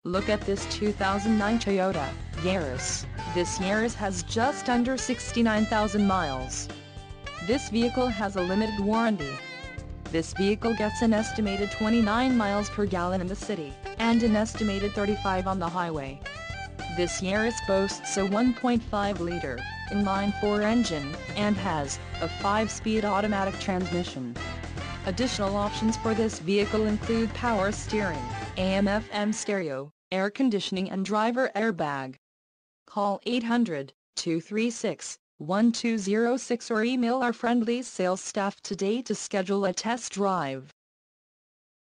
Look at this 2009 Toyota Yaris. This Yaris has just under 69,000 miles. This vehicle has a limited warranty. This vehicle gets an estimated 29 miles per gallon in the city, and an estimated 35 on the highway. This Yaris boasts a 1.5-liter inline-4 engine, and has a 5-speed automatic transmission. Additional options for this vehicle include power steering, AM/FM stereo, air conditioning and driver airbag. Call 800-236-1206 or email our friendly sales staff today to schedule a test drive.